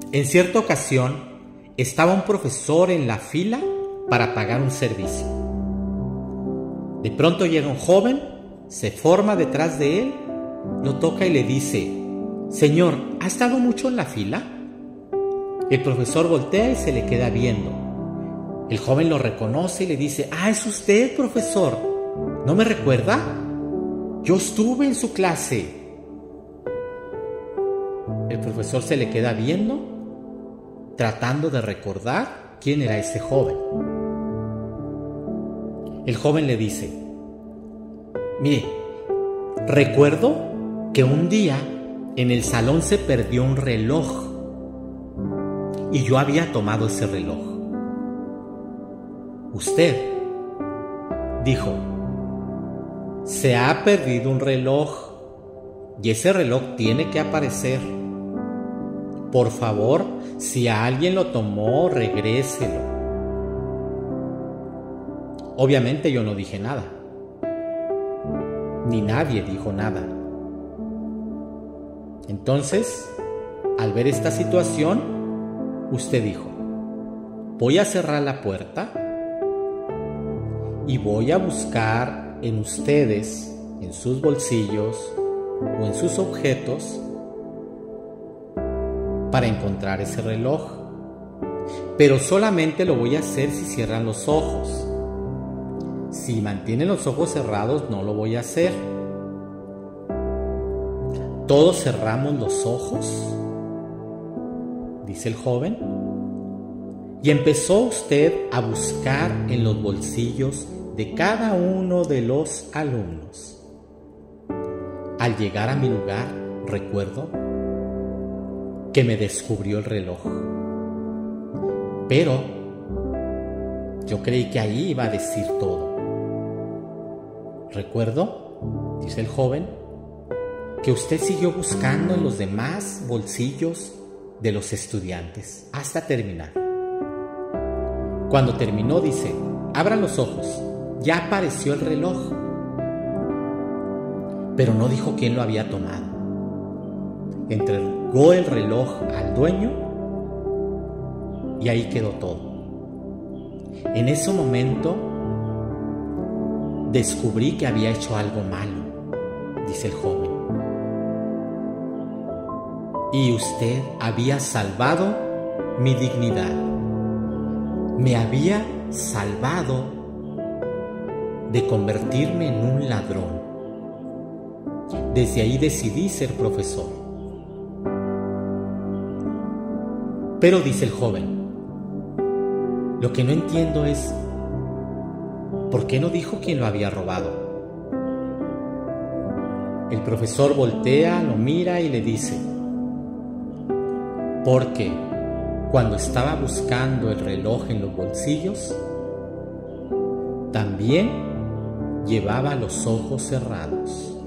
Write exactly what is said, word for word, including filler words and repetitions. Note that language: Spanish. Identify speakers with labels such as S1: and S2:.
S1: En cierta ocasión, estaba un profesor en la fila para pagar un servicio. De pronto llega un joven, se forma detrás de él, lo toca y le dice: «Señor, ¿ha estado mucho en la fila?». El profesor voltea y se le queda viendo. El joven lo reconoce y le dice: «Ah, es usted, profesor. ¿No me recuerda? Yo estuve en su clase». El profesor se le queda viendo, tratando de recordar quién era ese joven. El joven le dice: «Mire, recuerdo que un día en el salón se perdió un reloj y yo había tomado ese reloj. Usted dijo: se ha perdido un reloj y ese reloj tiene que aparecer. Por favor, si alguien lo tomó, regréselo». Obviamente yo no dije nada, ni nadie dijo nada. Entonces, al ver esta situación, usted dijo: voy a cerrar la puerta y voy a buscar en ustedes, en sus bolsillos o en sus objetos, para encontrar ese reloj. Pero solamente lo voy a hacer si cierran los ojos. Si mantienen los ojos cerrados, no lo voy a hacer. ¿Todos cerramos los ojos?, dice el joven. Y empezó usted a buscar en los bolsillos de cada uno de los alumnos. Al llegar a mi lugar, recuerdo que me descubrió el reloj. Pero yo creí que ahí iba a decir todo. Recuerdo, dice el joven, que usted siguió buscando en los demás bolsillos de los estudiantes hasta terminar. Cuando terminó, dice: abran los ojos, ya apareció el reloj. Pero no dijo quién lo había tomado. Entregó el reloj al dueño y ahí quedó todo. En ese momento descubrí que había hecho algo malo, dice el joven. Y usted había salvado mi dignidad. Me había salvado de convertirme en un ladrón. Desde ahí decidí ser profesor. Pero, dice el joven, lo que no entiendo es ¿por qué no dijo quién lo había robado? El profesor voltea, lo mira y le dice: porque cuando estaba buscando el reloj en los bolsillos, también llevaba los ojos cerrados.